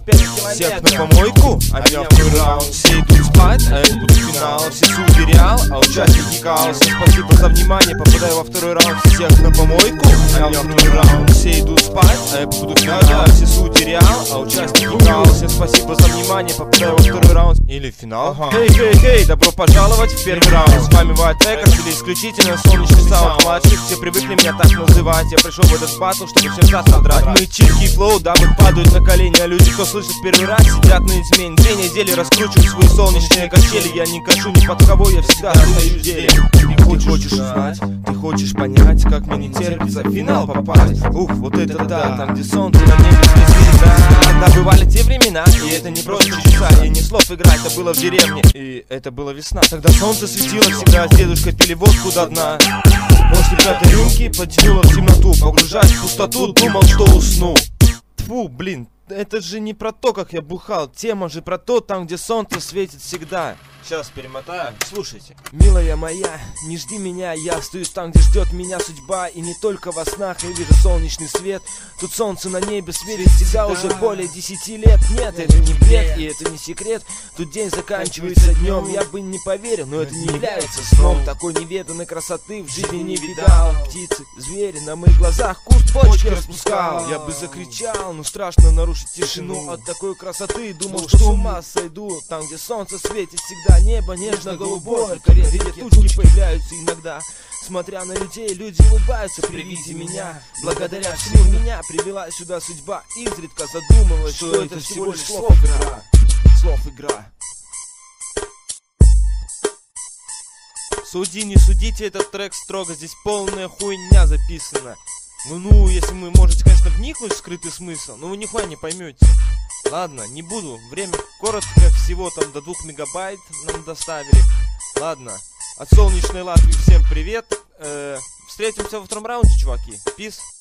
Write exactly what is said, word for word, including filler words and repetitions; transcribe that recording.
пять километров. Всех на помойку, а меня в первый раунд. Все идут спать, а это будет финал. Все суды реал, а участники хаос. Спасибо за внимание, попадаю во второй раунд. Всех на помойку, а меня в первый раунд. Все идут спать, а это будет финал. Все суды реал, а участники хаос. Всем спасибо за внимание, попадаю во второй раунд. Или финал. Хей, хей, хей, добро пожаловать в первый раунд. С вами White Records или исключительно солнечный саунд младших. Все привыкли меня так называть. Я пришел в этот батл, чтобы всем час содрать. Мы чирки и флоу, дамы падают на колени. А люди, кто слышит первый раз, сидят на измене. Две недели раскручиваю свои солнечные качели. Я не кашу ни под кого, я всегда стою в деле. Ты хочешь узнать, ты хочешь понять, как мне не терпится в финал попасть. Ух, вот это да, там где солнце на небе светит. Да, да, бывали те времена, и это не просто чудеса. И не слов играть, это было в деревне, и это была весна. Тогда солнце светило всегда, с дедушкой пили водку до дна. После пятой рюмки потянуло в темноту, погружаясь в пустоту, думал, что усну. Тьфу, блин, это же не про то, как я бухал. Тема же про то, там, где солнце светит всегда. Сейчас перемотаю, слушайте. Милая моя, не жди меня, я остаюсь там, где ждет меня судьба. И не только во снах я вижу солнечный свет. Тут солнце на небе светит всегда уже более десяти лет. Нет, это не бред и это не секрет. Тут день заканчивается днем, я бы не поверил, но это не является сном. Такой неведанной красоты в жизни не видал. Птицы, звери на моих глазах куст почки распускал. Я бы закричал, но страшно нарушить тишину. От такой красоты думал, что с ума сойду. Там, где солнце светит всегда, небо нежно-голубое, только редкие тучки появляются иногда. Смотря на людей, люди улыбаются при виде меня. Благодаря всему меня привела сюда судьба. Изредка задумалась, что, что это всего лишь слов игра. Слов игра. Суди, не судите этот трек строго, здесь полная хуйня записана. Ну, ну, если вы можете, конечно, вникнуть в скрытый смысл, но вы нихуя не поймете. Ладно, не буду, время коротко, всего там до двух мегабайт нам доставили. Ладно, от солнечной Латвии всем привет. э, Встретимся во втором раунде, чуваки. Пис.